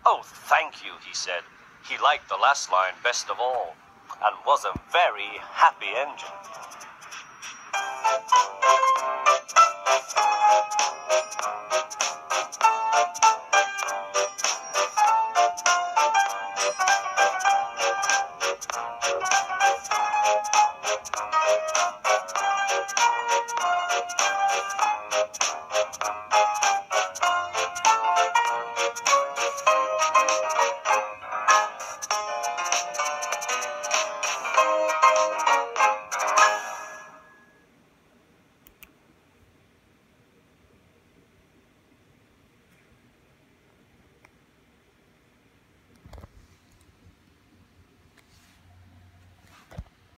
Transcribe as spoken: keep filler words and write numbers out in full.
Oh, thank you, he said. He liked the last line best of all, and was a very happy engine.